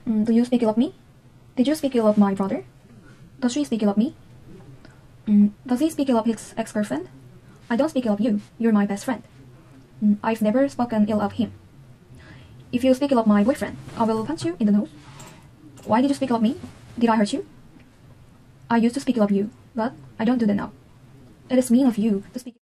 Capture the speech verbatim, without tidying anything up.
Mm, do you speak ill of me? Did you speak ill of my brother? Does she speak ill of me? Mm, does he speak ill of his ex-girlfriend? I don't speak ill of you. You're my best friend. Mm, I've never spoken ill of him. If you speak ill of my boyfriend, I will punch you in the nose. Why did you speak ill of me? Did I hurt you? I used to speak ill of you, but I don't do that now. It is mean of you to speak